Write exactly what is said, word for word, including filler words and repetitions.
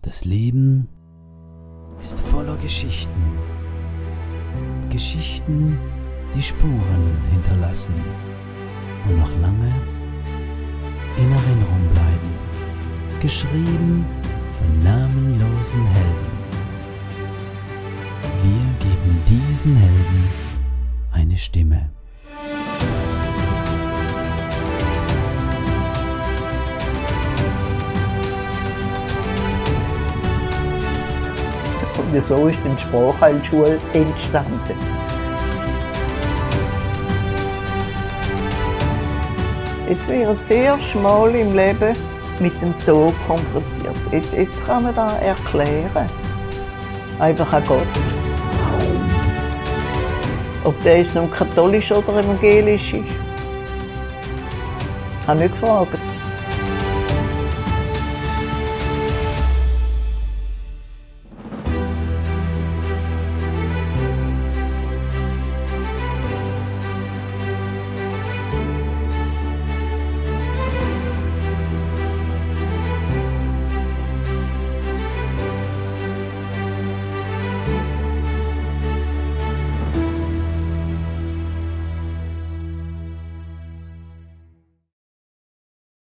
Das Leben ist voller Geschichten. Geschichten, die Spuren hinterlassen und noch lange in Erinnerung bleiben. Geschrieben von namenlosen Helden. Wir geben diesen Helden eine Stimme. Und so ist die Sprachheilschule entstanden. Jetzt wird das erste Mal im Leben mit dem Tod konfrontiert. Jetzt, jetzt kann man das erklären. Einfach an Gott. Ob der jetzt nun katholisch oder evangelisch ist, habe ich nicht gefragt.